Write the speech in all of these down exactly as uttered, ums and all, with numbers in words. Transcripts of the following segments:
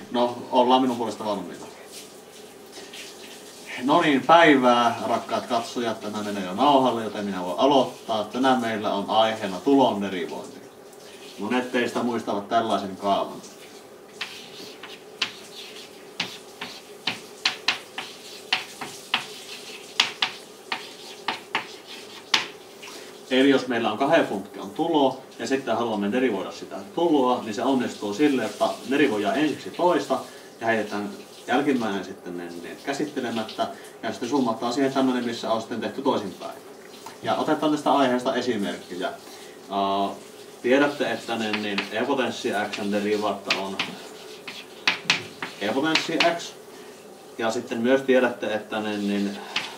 No, ollaan minun puolesta valmiita. No niin, päivää rakkaat katsojat, tämä menee jo nauhalle, joten minä voin aloittaa. Tänään meillä on aiheena tulon derivointi. Monet teistä muistavat tällaisen kaavan. Eli jos meillä on kahden funktion tulo ja sitten haluamme derivoida sitä tuloa, niin se onnistuu sille, että derivoidaan ensiksi toista ja heitetään jälkimmäinen sitten ne, ne käsittelemättä ja sitten summataan siihen tämmöinen, missä on sitten tehty toisinpäin. Ja otetaan tästä aiheesta esimerkkejä. Uh, tiedätte, että ne, niin e-potenssi x:n derivaatta on e-potenssi x. Ja sitten myös tiedätte, että ne, niin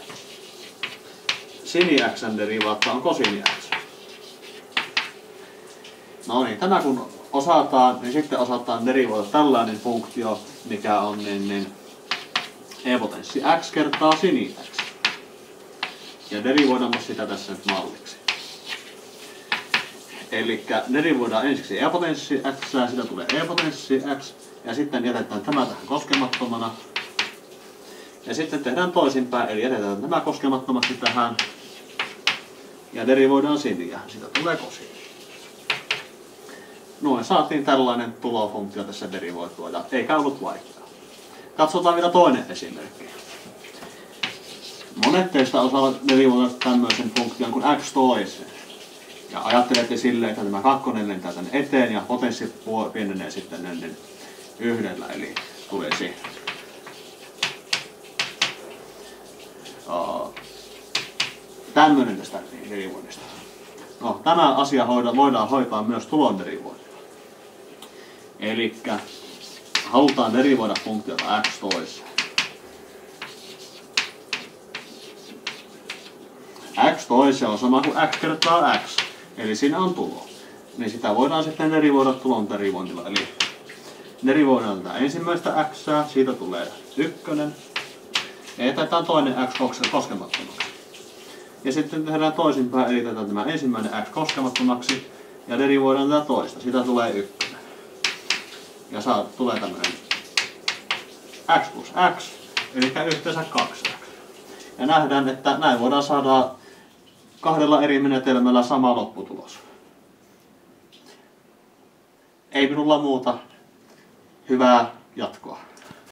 sini x:n derivaatta on kosini x. No niin, tämä kun osataan, niin sitten osataan derivoida tällainen funktio, mikä on niin, niin e-potenssi x kertaa sini x. Ja derivoidaan sitä tässä nyt malliksi. Eli derivoidaan ensiksi e-potenssi x, siitä tulee e-potenssi x, ja sitten jätetään tämä tähän koskemattomana. Ja sitten tehdään toisinpäin, eli jätetään tämä koskemattomaksi tähän. Ja derivoidaan siniä, siitä tulee kosini. Noin saatiin tällainen tulofunktio tässä derivoitua, ja eikä ollut vaikeaa. Katsotaan vielä toinen esimerkki. Monet teistä osaavat derivoida tämmöisen funktion kuin x toiseen. Ja ajattelette silleen, että tämä kakkonen lentää tänne eteen ja potenssi pienenee sitten ennen yhdellä, eli tulisi uh, tämmöinen tästä derivoinnista. No, tämä asia hoida, voidaan hoitaa myös tulon derivoinnilla. Eli halutaan derivoida funktiota x toiseen. X toiseen on sama kuin x kertaa x, eli siinä on tulo. Niin sitä voidaan sitten derivoida tulon derivoinnilla. Eli derivoidaan tätä ensimmäistä x, siitä tulee ykkönen. Ja jätetään toinen x koskemattomaksi. Ja sitten tehdään toisinpäin, eli tätä tämä ensimmäinen x koskemattomaksi. Ja derivoidaan tätä toista, siitä tulee ykkönen. Ja saa, tulee tämmöinen x plus x, eli yhteensä kaksi x. Ja nähdään, että näin voidaan saada kahdella eri menetelmällä sama lopputulos. Ei minulla muuta. Hyvää jatkoa.